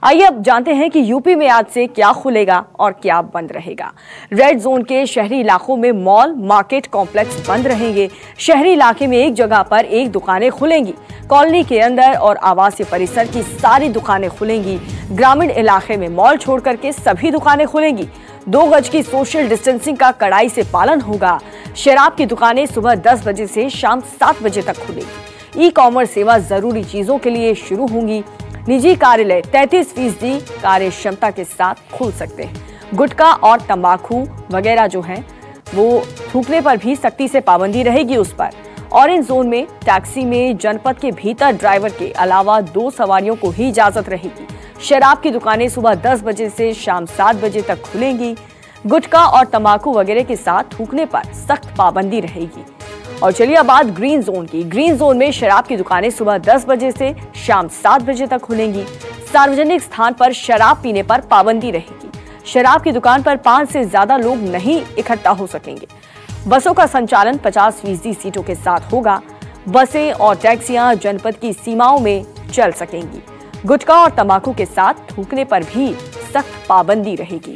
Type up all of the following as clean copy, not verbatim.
आइए अब जानते हैं कि यूपी में आज से क्या खुलेगा और क्या बंद रहेगा। रेड जोन के शहरी इलाकों में मॉल, मार्केट कॉम्प्लेक्स बंद रहेंगे। शहरी इलाके में एक जगह पर एक दुकानें खुलेंगी। कॉलोनी के अंदर और आवासीय परिसर की सारी दुकानें खुलेंगी। ग्रामीण इलाके में मॉल छोड़ करके सभी दुकानें खुलेंगी। 2 गज की सोशल डिस्टेंसिंग का कड़ाई से पालन होगा। शराब की दुकानें सुबह 10 बजे से शाम 7 बजे तक खुलेगी। ई कॉमर्स सेवा जरूरी चीजों के लिए शुरू होंगी। निजी कार्यालय 33% कार्य क्षमता के साथ खुल सकते हैं। गुटखा और तंबाकू वगैरह जो है वो थूकने पर भी सख्ती से पाबंदी रहेगी उस पर। ऑरेंज जोन में टैक्सी में जनपद के भीतर ड्राइवर के अलावा 2 सवारियों को ही इजाजत रहेगी। शराब की दुकानें सुबह 10 बजे से शाम 7 बजे तक खुलेंगी। गुटखा और तंबाकू वगैरह के साथ थूकने पर सख्त पाबंदी रहेगी। और चलिए अब बात ग्रीन जोन की। ग्रीन जोन में शराब की दुकानें सुबह 10 बजे से शाम 7 बजे तक खुलेंगी। सार्वजनिक स्थान पर शराब पीने पर पाबंदी रहेगी। शराब की दुकान पर 5 से ज्यादा लोग नहीं इकट्ठा हो सकेंगे। बसों का संचालन 50% सीटों के साथ होगा। बसें और टैक्सियां जनपद की सीमाओं में चल सकेंगी। गुटखा और तंबाकू के साथ थूकने पर भी सख्त पाबंदी रहेगी।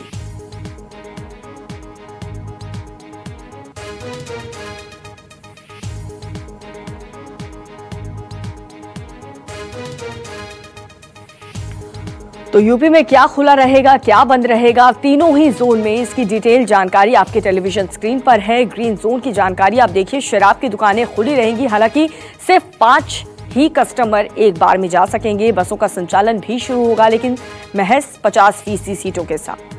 तो यूपी में क्या खुला रहेगा, क्या बंद रहेगा, तीनों ही जोन में इसकी डिटेल जानकारी आपके टेलीविजन स्क्रीन पर है। ग्रीन जोन की जानकारी आप देखिए, शराब की दुकानें खुली रहेंगी। हालांकि सिर्फ 5 ही कस्टमर एक बार में जा सकेंगे। बसों का संचालन भी शुरू होगा, लेकिन महज 50% सीटों के साथ।